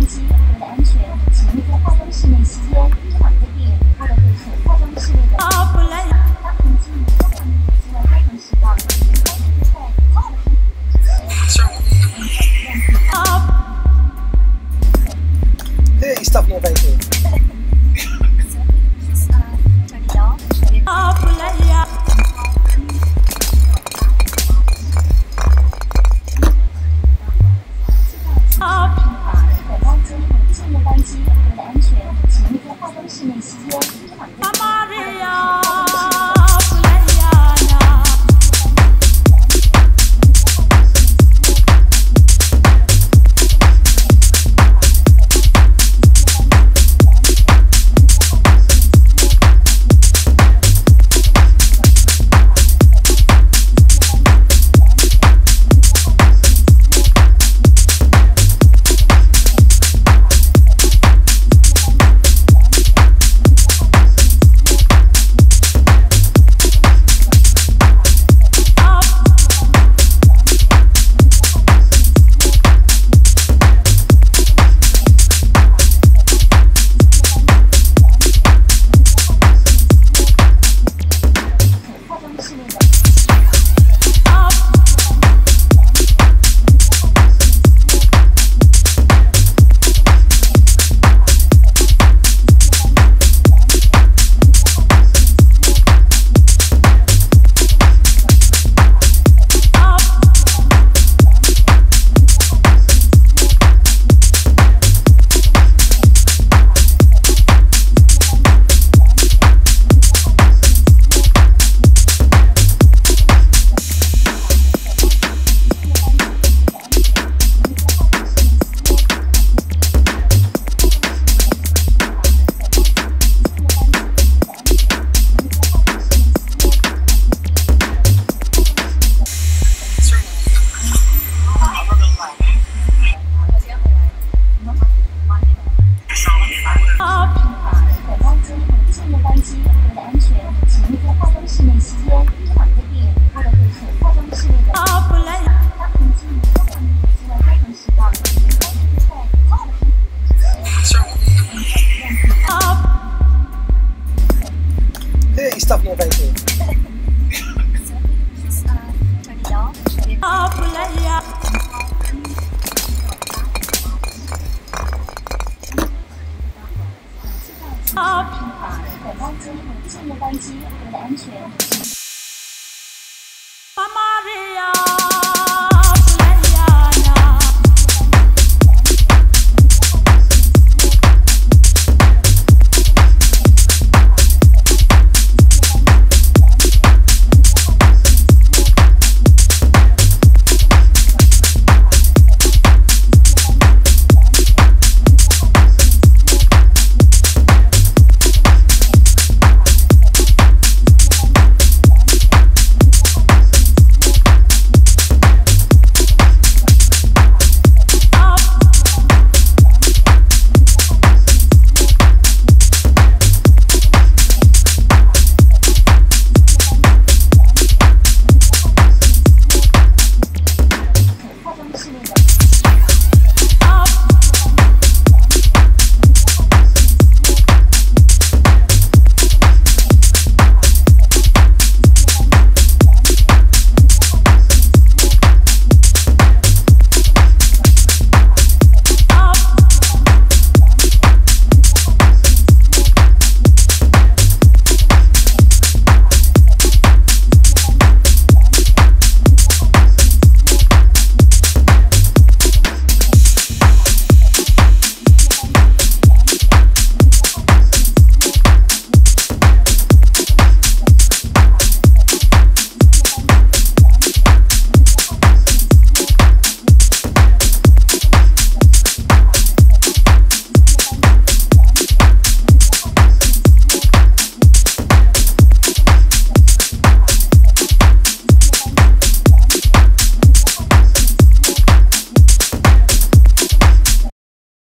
机，为了安全，请勿在化妆室内吸烟。反规定，为了回复化妆室内的当痕迹与消防员及外开棚时报，请开始在操作 Hey, stop me right here. 这里哦。本班机为静默班机，为了安全，请勿在化妆室内吸烟。反规定。本班机为静默班机，为了安全，请勿在化妆室内吸烟。反规定，为了回复化妆室内的当痕迹与消防员及外开棚时报，请开始在操作。 Hey, stop me right here. 这里哦。本班机为静默班机，为了安全，请